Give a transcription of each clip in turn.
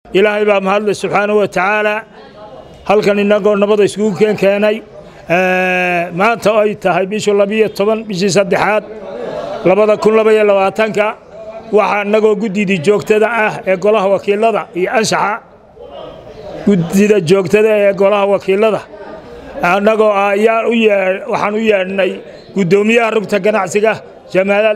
إلهي بقى مهلا سبحانه وتعالى هل كان إنقو نبض يسقون كاني ما تأيت هاي بيش الله بيه طبعا بيش صدحات لبضا كل لبيا لواتنك waxaa nago gudidi joogtada ah ee golaha wakiilada iyo anshaxa gudida joogtada ee golaha wakiilada nago ayaa waxaan u yeernay gudoomiyaha rugta ganacsiga Jamaal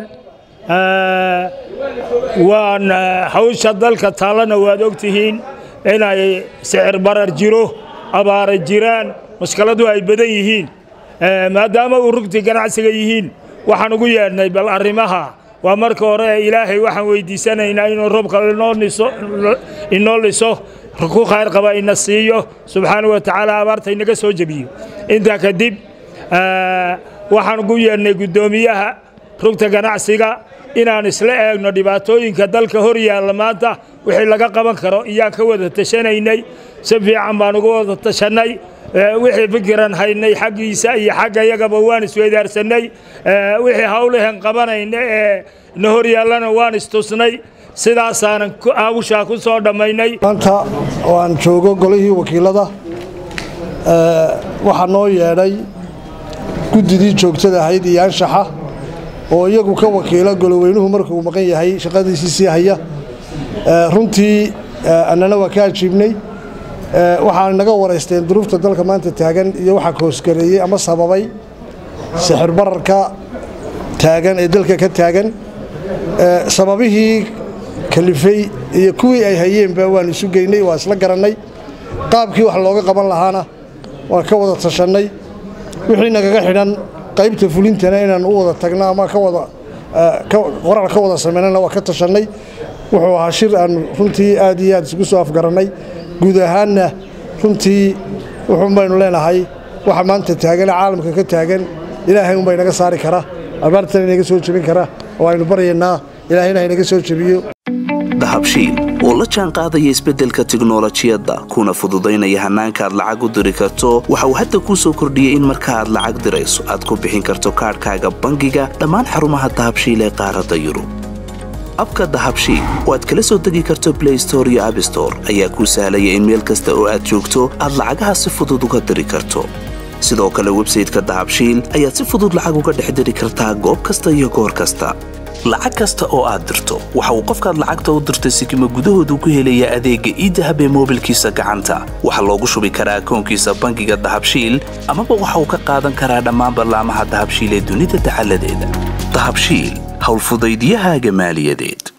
waan hawsha dalka taalana waad ogtihiin inay sicir barar jiro abaar jiraan mushkiladu ay badan yihiin maadaama uu rugta ganacsiga yihiin waxaan ugu yeernay bal arimaha ومركو رأي إلهي وحن ويديسنا إنه ربك إنه لسه ركوع خير قبائل النسيو سبحانه وتعالى عبارة إنك سوجبيه إنت كدب وحن قوي أن قدوميها ركت جناعسيا إن نسلأ ندباتو إن كدلك هوريا لماذا وحلا قبان كرو إياك هو التشنيني سبي عم بنقول التشني وحي فكرا هاي حقي ساي حاجة يجابوان سويدار سني وحي هؤلاء قبنا نهور يالنا وان استوسني سداسان أوشا كوسا دميني أنت وان شوقو قليه وكيلة وحنو ياري كددي شوقتها هيدي ينشحه ويجو كوكيلة قلوينه مركو مقية هي شقادي سيسي هي رنتي أننا وكال شبني waxaan naga wareysteen duruufta dalka maanta taagan iyo waxa koosgareeyay ama sababay sixir bararka taagan ee dalka ka taagan sababihii kalifay iyo kuwii ay hayeen ba waan isu geynay waa isla garanay qaabkii wax looga qaban lahaana waa ka wada tashanay wixii naga xidhan qaybta fulintana inaan u wada tagno ama ka wada qoraal ka wada sameynana waa ka tashanay wuxuu ahaa shir aan runtii aad iyo aad isku soo afgaranay guud ahaanna runtii wuxuu baynu leenahay waxa maanta taagan caalamka ka taagan ilaahay bay naga saari kara abaartan inaga soo jabin kara oo aynu baryeynaa ilaahayna inaga soo jabiyo dahabshiil oo la jaan qaadaya isbeddelka tiknoolajiyadda kuna fududaynaya hanaanka aad lacag u diri karto waxa uu hadda ku soo kordhiyay in marka aad lacag dirayso aad ku bixin karto kaarkaaga bangiga dhammaan xarumaha dahabshiil ee qaaradda Yurub abka dahabshiil oo aad kala soo degi karto Play Store iyo App Store ayaa ku sahlaya in meel kasta oo aad joogto aad lacagaha si fudud uga diri karto sidoo kale website-ka dahabshiil ayaad si fudud lacag uga dhex diri kartaa goob kasta iyo goor kasta lacag kasta oo aad dirto waxa uu qofkaad lacagta u dirtay sikimo gudahoodu ku helaya adeegga e-dahab ee mobilkiisa gacanta waxa loogu shubi karaa akoonkiisa bangiga dahabshiil ama waxa uu ka qaadan karaa dhammaan barnaamijyada dahabshiil ee dunida taxalladeeda dahabshiil hawl fudaydiyahaaga maaliyadeed